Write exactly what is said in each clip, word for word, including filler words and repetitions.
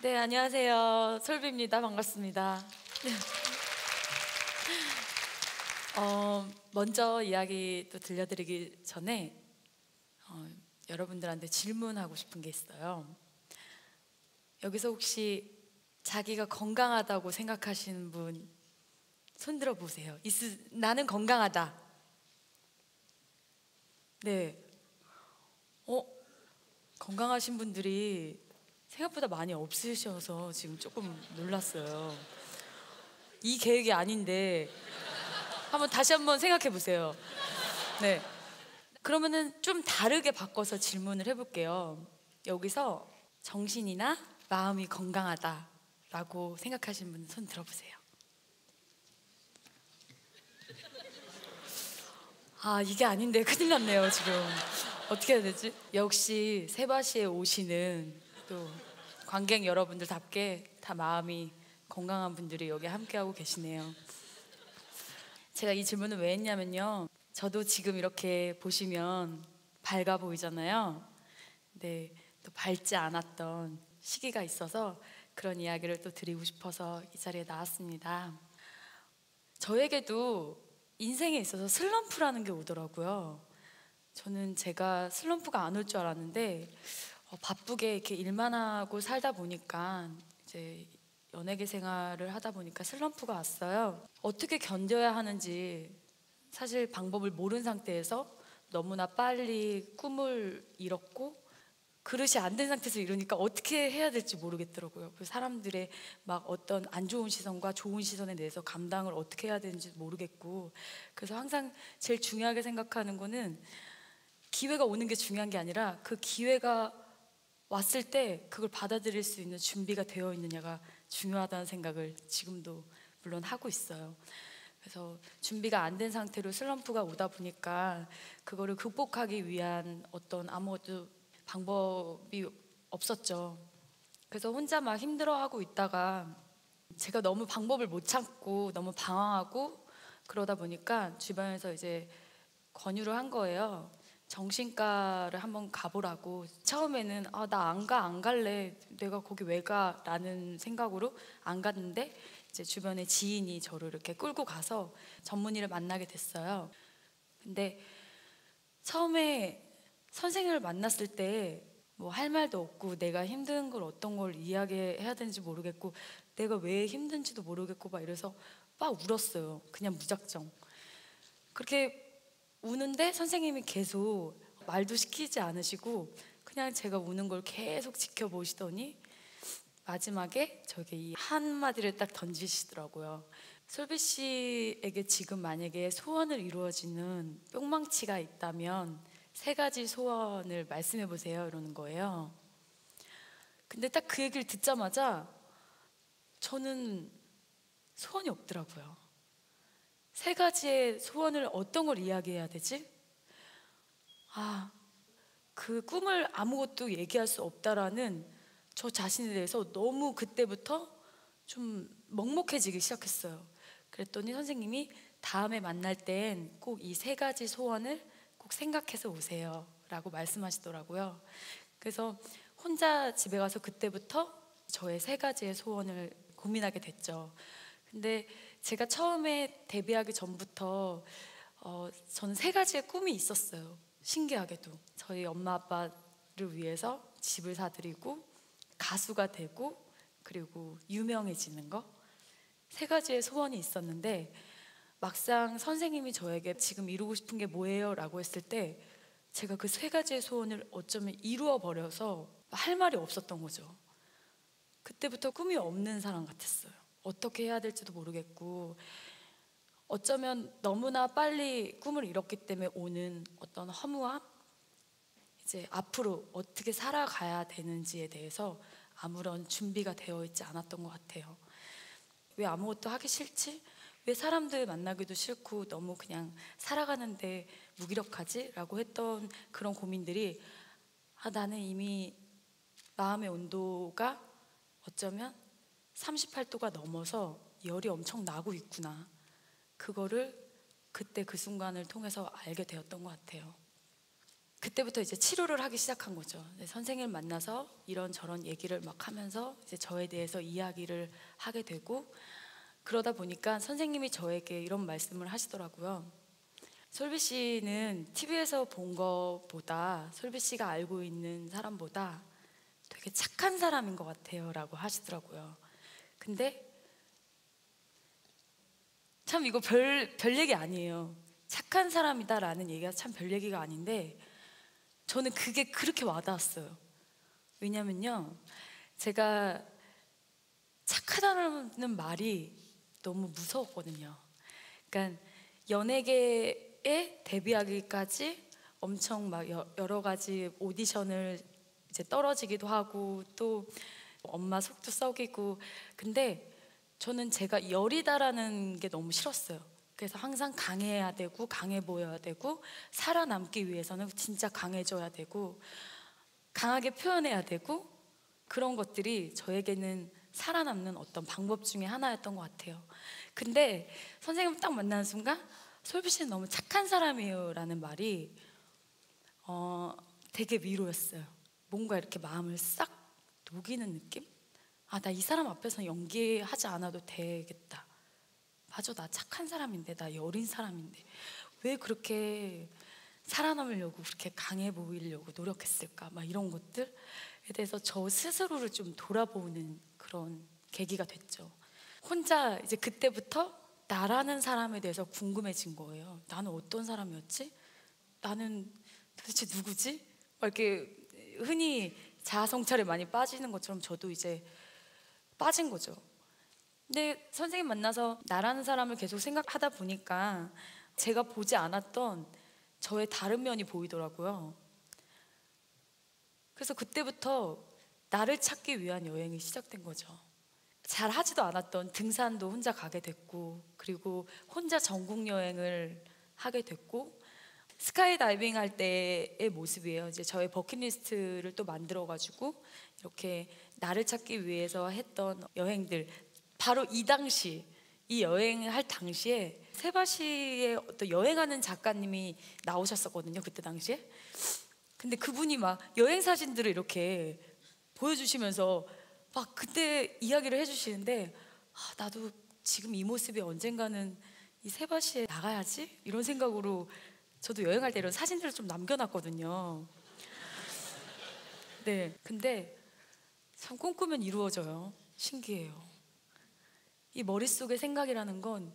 네, 안녕하세요. 솔비입니다. 반갑습니다. 어, 먼저 이야기 또 들려드리기 전에 어, 여러분들한테 질문하고 싶은 게 있어요. 여기서 혹시 자기가 건강하다고 생각하시는 분 손들어 보세요. 있으, 나는 건강하다. 네. 어, 건강하신 분들이 생각보다 많이 없으셔서 지금 조금 놀랐어요. 이 계획이 아닌데 한번 다시 한번 생각해 보세요. 네. 그러면은 좀 다르게 바꿔서 질문을 해볼게요. 여기서 정신이나 마음이 건강하다라고 생각하시는 분 손 들어보세요. 아, 이게 아닌데 큰일 났네요 지금. 어떻게 해야 되지? 역시 세바시에 오시는 또 관객 여러분들답게 다 마음이 건강한 분들이 여기 함께하고 계시네요. 제가 이 질문을 왜 했냐면요, 저도 지금 이렇게 보시면 밝아 보이잖아요. 근데 또 밝지 않았던 시기가 있어서 그런 이야기를 또 드리고 싶어서 이 자리에 나왔습니다. 저에게도 인생에 있어서 슬럼프라는 게 오더라고요. 저는 제가 슬럼프가 안 올 줄 알았는데 어, 바쁘게 이렇게 일만 하고 살다 보니까 이제 연예계 생활을 하다 보니까 슬럼프가 왔어요. 어떻게 견뎌야 하는지 사실 방법을 모르는 상태에서 너무나 빨리 꿈을 잃었고 그릇이 안 된 상태에서 이러니까 어떻게 해야 될지 모르겠더라고요. 그 사람들의 막 어떤 안 좋은 시선과 좋은 시선에 대해서 감당을 어떻게 해야 되는지 모르겠고, 그래서 항상 제일 중요하게 생각하는 거는 기회가 오는 게 중요한 게 아니라 그 기회가 왔을 때 그걸 받아들일 수 있는 준비가 되어 있느냐가 중요하다는 생각을 지금도 물론 하고 있어요. 그래서 준비가 안 된 상태로 슬럼프가 오다 보니까 그거를 극복하기 위한 어떤 아무것도 방법이 없었죠. 그래서 혼자 막 힘들어하고 있다가 제가 너무 방법을 못 찾고 너무 방황하고 그러다 보니까 주변에서 이제 권유를 한 거예요. 정신과를 한번 가보라고. 처음에는 아, 나 안 가, 안 갈래. 내가 거기 왜 가? 라는 생각으로 안 갔는데 이제 주변에 지인이 저를 이렇게 끌고 가서 전문의를 만나게 됐어요. 근데 처음에 선생님을 만났을 때 뭐 할 말도 없고 내가 힘든 걸 어떤 걸 이야기해야 되는지 모르겠고 내가 왜 힘든지도 모르겠고 막 이래서 막 울었어요. 그냥 무작정. 그렇게 우는데 선생님이 계속 말도 시키지 않으시고 그냥 제가 우는 걸 계속 지켜보시더니 마지막에 저에게 이 한마디를 딱 던지시더라고요. 솔비 씨에게 지금 만약에 소원을 이루어지는 뿅망치가 있다면 세 가지 소원을 말씀해 보세요 이러는 거예요. 근데 딱 그 얘기를 듣자마자 저는 소원이 없더라고요. 세 가지의 소원을 어떤 걸 이야기해야 되지? 아, 그 꿈을 아무것도 얘기할 수 없다라는 저 자신에 대해서 너무 그때부터 좀 먹먹해지기 시작했어요. 그랬더니 선생님이 다음에 만날 땐 꼭 이 세 가지 소원을 꼭 생각해서 오세요 라고 말씀하시더라고요. 그래서 혼자 집에 가서 그때부터 저의 세 가지의 소원을 고민하게 됐죠. 근데 제가 처음에 데뷔하기 전부터 어, 저는 세 가지의 꿈이 있었어요. 신기하게도 저희 엄마 아빠를 위해서 집을 사드리고 가수가 되고 그리고 유명해지는 거, 세 가지의 소원이 있었는데 막상 선생님이 저에게 지금 이루고 싶은 게 뭐예요? 라고 했을 때 제가 그 세 가지의 소원을 어쩌면 이루어 버려서 할 말이 없었던 거죠. 그때부터 꿈이 없는 사람 같았어요. 어떻게 해야 될지도 모르겠고 어쩌면 너무나 빨리 꿈을 이뤘기 때문에 오는 어떤 허무함, 이제 앞으로 어떻게 살아가야 되는지에 대해서 아무런 준비가 되어 있지 않았던 것 같아요. 왜 아무것도 하기 싫지? 왜 사람들 만나기도 싫고 너무 그냥 살아가는데 무기력하지? 라고 했던 그런 고민들이 아, 나는 이미 마음의 온도가 어쩌면 삼십팔 도가 넘어서 열이 엄청 나고 있구나. 그거를 그때 그 순간을 통해서 알게 되었던 것 같아요. 그때부터 이제 치료를 하기 시작한 거죠. 네, 선생님을 만나서 이런저런 얘기를 막 하면서 이제 저에 대해서 이야기를 하게 되고, 그러다 보니까 선생님이 저에게 이런 말씀을 하시더라고요. 솔비 씨는 티비에서 본 것보다, 솔비 씨가 알고 있는 사람보다 되게 착한 사람인 것 같아요 라고 하시더라고요. 근데 참 이거 별, 별 얘기 아니에요. 착한 사람이다 라는 얘기가 참 별 얘기가 아닌데, 저는 그게 그렇게 와닿았어요. 왜냐면요, 제가 착하다는 말이 너무 무서웠거든요. 그러니까 연예계에 데뷔하기까지 엄청 막 여러 가지 오디션을 이제 떨어지기도 하고, 또 엄마 속도 썩이고, 근데 저는 제가 열이다라는 게 너무 싫었어요. 그래서 항상 강해야 되고 강해 보여야 되고, 살아남기 위해서는 진짜 강해져야 되고 강하게 표현해야 되고, 그런 것들이 저에게는 살아남는 어떤 방법 중에 하나였던 것 같아요. 근데 선생님 딱 만나는 순간 솔비 씨는 너무 착한 사람이에요 라는 말이 어, 되게 위로였어요. 뭔가 이렇게 마음을 싹 녹이는 느낌? 아, 나 이 사람 앞에서 연기하지 않아도 되겠다. 맞아, 나 착한 사람인데, 나 여린 사람인데 왜 그렇게 살아남으려고 그렇게 강해 보이려고 노력했을까? 막 이런 것들에 대해서 저 스스로를 좀 돌아보는 그런 계기가 됐죠. 혼자 이제 그때부터 나라는 사람에 대해서 궁금해진 거예요. 나는 어떤 사람이었지? 나는 도대체 누구지? 막 이렇게 흔히 자아 성찰에 많이 빠지는 것처럼 저도 이제 빠진 거죠. 근데 선생님 만나서 나라는 사람을 계속 생각하다 보니까 제가 보지 않았던 저의 다른 면이 보이더라고요. 그래서 그때부터 나를 찾기 위한 여행이 시작된 거죠. 잘 하지도 않았던 등산도 혼자 가게 됐고, 그리고 혼자 전국 여행을 하게 됐고, 스카이다이빙 할 때의 모습이에요. 이제 저의 버킷리스트를 또 만들어가지고 이렇게 나를 찾기 위해서 했던 여행들, 바로 이 당시, 이 여행을 할 당시에 세바시의 어떤 여행하는 작가님이 나오셨었거든요, 그때 당시에. 근데 그분이 막 여행 사진들을 이렇게 보여주시면서 막 그때 이야기를 해주시는데, 아, 나도 지금 이 모습이 언젠가는 이 세바시에 나가야지? 이런 생각으로 저도 여행할 때 이런 사진들을 좀 남겨놨거든요. 네, 근데 참 꿈꾸면 이루어져요. 신기해요. 이 머릿속의 생각이라는 건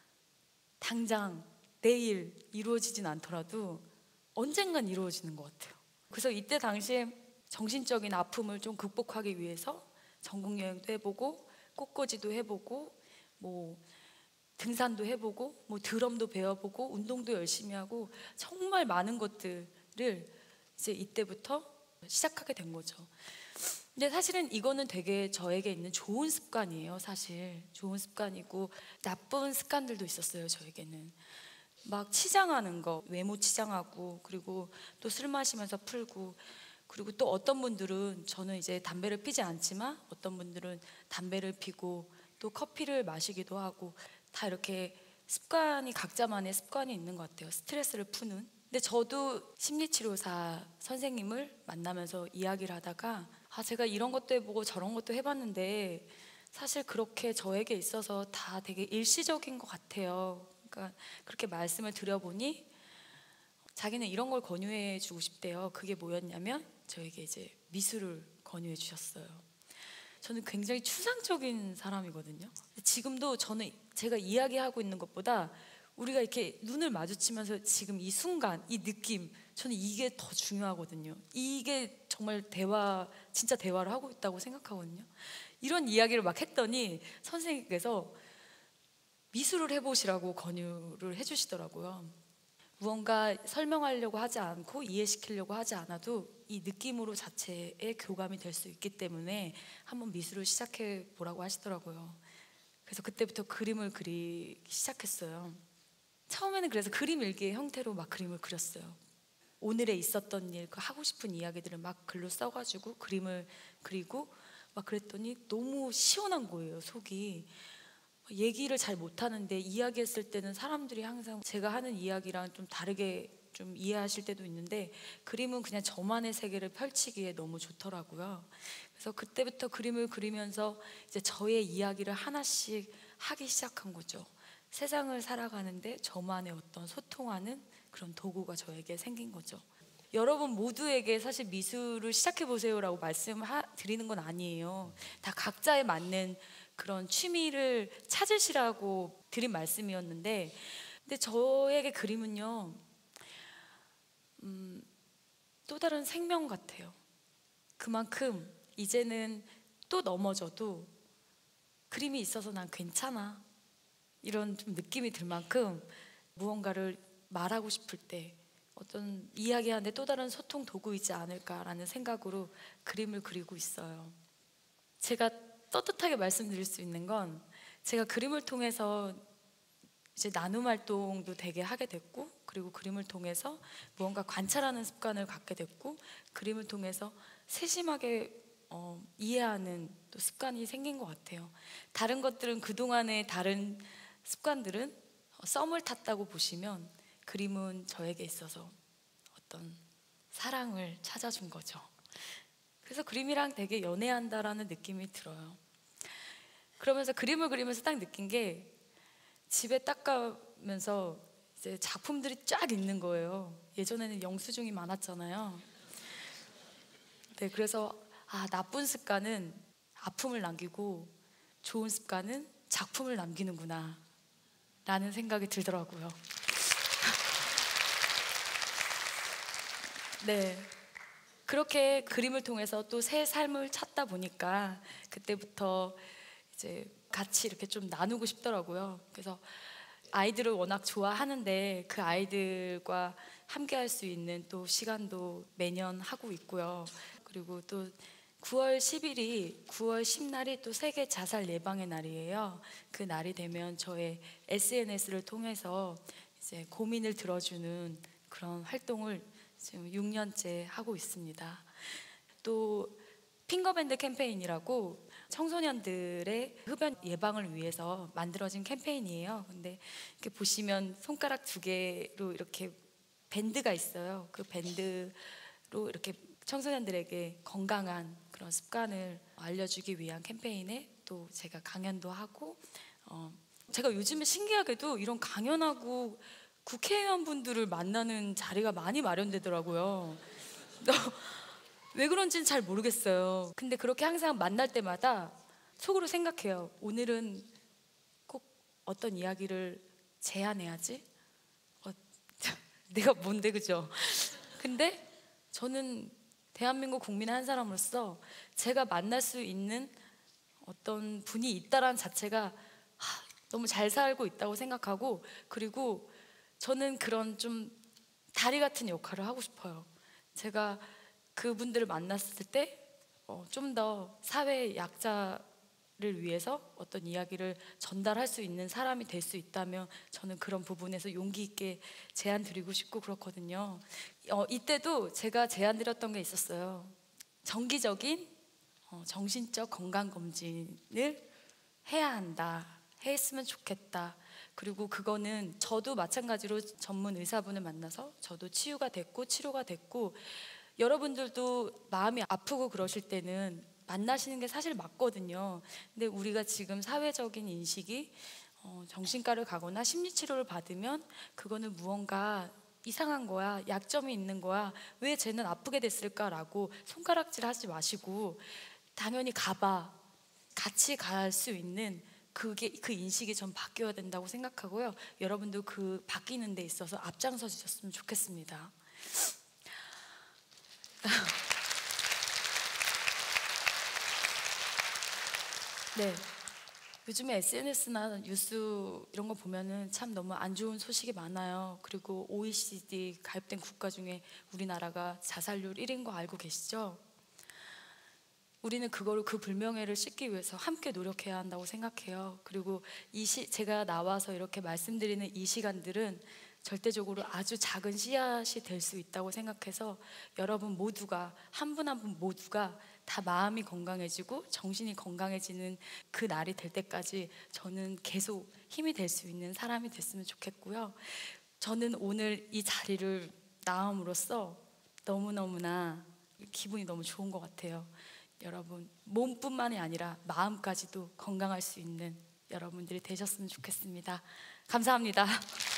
당장 내일 이루어지진 않더라도 언젠간 이루어지는 것 같아요. 그래서 이때 당시에 정신적인 아픔을 좀 극복하기 위해서 전국 여행도 해보고, 꽃꽂이도 해보고, 뭐 등산도 해보고, 뭐 드럼도 배워보고, 운동도 열심히 하고, 정말 많은 것들을 이제 이때부터 시작하게 된 거죠. 근데 사실은 이거는 되게 저에게 있는 좋은 습관이에요. 사실 좋은 습관이고 나쁜 습관들도 있었어요. 저에게는 막 치장하는 거, 외모 치장하고, 그리고 또 술 마시면서 풀고, 그리고 또 어떤 분들은, 저는 이제 담배를 피지 않지만 어떤 분들은 담배를 피고 또 커피를 마시기도 하고, 다 이렇게 습관이, 각자만의 습관이 있는 것 같아요. 스트레스를 푸는. 근데 저도 심리치료사 선생님을 만나면서 이야기를 하다가, 아, 제가 이런 것도 해보고 저런 것도 해봤는데 사실 그렇게 저에게 있어서 다 되게 일시적인 것 같아요. 그러니까 그렇게 말씀을 드려보니 자기는 이런 걸 권유해 주고 싶대요. 그게 뭐였냐면 저에게 이제 미술을 권유해 주셨어요. 저는 굉장히 추상적인 사람이거든요. 지금도 저는 제가 이야기하고 있는 것보다 우리가 이렇게 눈을 마주치면서 지금 이 순간, 이 느낌, 저는 이게 더 중요하거든요. 이게 정말 대화, 진짜 대화를 하고 있다고 생각하거든요. 이런 이야기를 막 했더니 선생님께서 미술을 해보시라고 권유를 해주시더라고요. 무언가 설명하려고 하지 않고 이해시키려고 하지 않아도 이 느낌으로 자체의 교감이 될 수 있기 때문에 한번 미술을 시작해 보라고 하시더라고요. 그래서 그때부터 그림을 그리기 시작했어요. 처음에는 그래서 그림 일기의 형태로 막 그림을 그렸어요. 오늘에 있었던 일, 그 하고 싶은 이야기들을 막 글로 써가지고 그림을 그리고 막 그랬더니 너무 시원한 거예요, 속이. 얘기를 잘 못하는데 이야기했을 때는 사람들이 항상 제가 하는 이야기랑 좀 다르게 좀 이해하실 때도 있는데, 그림은 그냥 저만의 세계를 펼치기에 너무 좋더라고요. 그래서 그때부터 그림을 그리면서 이제 저의 이야기를 하나씩 하기 시작한 거죠. 세상을 살아가는데 저만의 어떤 소통하는 그런 도구가 저에게 생긴 거죠. 여러분 모두에게 사실 미술을 시작해 보세요라고 말씀드리는 건 아니에요. 다 각자에 맞는 그런 취미를 찾으시라고 드린 말씀이었는데, 근데 저에게 그림은요, 음, 또 다른 생명 같아요. 그만큼 이제는 또 넘어져도 그림이 있어서 난 괜찮아, 이런 좀 느낌이 들 만큼 무언가를 말하고 싶을 때 어떤 이야기하는데 또 다른 소통 도구이지 않을까라는 생각으로 그림을 그리고 있어요. 제가 떳떳하게 말씀드릴 수 있는 건, 제가 그림을 통해서 이제 나눔 활동도 되게 하게 됐고, 그리고 그림을 통해서 무언가 관찰하는 습관을 갖게 됐고, 그림을 통해서 세심하게 어, 이해하는 또 습관이 생긴 것 같아요. 다른 것들은, 그동안의 다른 습관들은 어, 썸을 탔다고 보시면, 그림은 저에게 있어서 어떤 사랑을 찾아준 거죠. 그래서 그림이랑 되게 연애한다라는 느낌이 들어요. 그러면서 그림을 그리면서 딱 느낀 게, 집에 딱 가면서 이제 작품들이 쫙 있는 거예요. 예전에는 영수증이 많았잖아요. 네, 그래서 아, 나쁜 습관은 아픔을 남기고 좋은 습관은 작품을 남기는구나 라는 생각이 들더라고요. 네, 그렇게 그림을 통해서 또 새 삶을 찾다 보니까 그때부터 이제 같이 이렇게 좀 나누고 싶더라고요. 그래서 아이들을 워낙 좋아하는데 그 아이들과 함께 할 수 있는 또 시간도 매년 하고 있고요. 그리고 또 구월 십일이 구월 십날이 또 세계 자살 예방의 날이에요. 그 날이 되면 저의 에스엔에스를 통해서 이제 고민을 들어주는 그런 활동을 지금 육 년째 하고 있습니다. 또 핑거밴드 캠페인이라고 청소년들의 흡연 예방을 위해서 만들어진 캠페인이에요. 근데 이렇게 보시면 손가락 두 개로 이렇게 밴드가 있어요. 그 밴드로 이렇게 청소년들에게 건강한 그런 습관을 알려주기 위한 캠페인에 또 제가 강연도 하고, 어, 제가 요즘에 신기하게도 이런 강연하고 국회의원분들을 만나는 자리가 많이 마련되더라고요. 왜 그런지는 잘 모르겠어요. 근데 그렇게 항상 만날 때마다 속으로 생각해요. 오늘은 꼭 어떤 이야기를 제안해야지. 어, 내가 뭔데, 그죠? 근데 저는 대한민국 국민의 한 사람으로서 제가 만날 수 있는 어떤 분이 있다라는 자체가 하, 너무 잘 살고 있다고 생각하고, 그리고 저는 그런 좀 다리 같은 역할을 하고 싶어요. 제가 그분들을 만났을 때 좀 더 사회의 약자를 위해서 어떤 이야기를 전달할 수 있는 사람이 될 수 있다면 저는 그런 부분에서 용기 있게 제안 드리고 싶고 그렇거든요. 어, 이때도 제가 제안 드렸던 게 있었어요. 정기적인 어, 정신적 건강검진을 해야 한다, 했으면 좋겠다. 그리고 그거는 저도 마찬가지로 전문 의사분을 만나서 저도 치유가 됐고 치료가 됐고, 여러분들도 마음이 아프고 그러실 때는 만나시는 게 사실 맞거든요. 근데 우리가 지금 사회적인 인식이 어, 정신과를 가거나 심리치료를 받으면 그거는 무언가 이상한 거야, 약점이 있는 거야, 왜 쟤는 아프게 됐을까라고 손가락질 하지 마시고 당연히 가봐, 같이 갈 수 있는 그게, 그 인식이 전 바뀌어야 된다고 생각하고요. 여러분도 그 바뀌는 데 있어서 앞장서 주셨으면 좋겠습니다. 네, 요즘에 에스엔에스나 뉴스 이런 거 보면은 참 너무 안 좋은 소식이 많아요. 그리고 오이시디 가입된 국가 중에 우리나라가 자살률 일 위인 거 알고 계시죠? 우리는 그거를, 그 불명예를 씻기 위해서 함께 노력해야 한다고 생각해요. 그리고 이 시, 제가 나와서 이렇게 말씀드리는 이 시간들은 절대적으로 아주 작은 씨앗이 될 수 있다고 생각해서 여러분 모두가, 한 분 한 분 모두가 다 마음이 건강해지고 정신이 건강해지는 그 날이 될 때까지 저는 계속 힘이 될 수 있는 사람이 됐으면 좋겠고요. 저는 오늘 이 자리를 나옴으로써 너무너무나 기분이 너무 좋은 것 같아요. 여러분 몸뿐만이 아니라 마음까지도 건강할 수 있는 여러분들이 되셨으면 좋겠습니다. 감사합니다.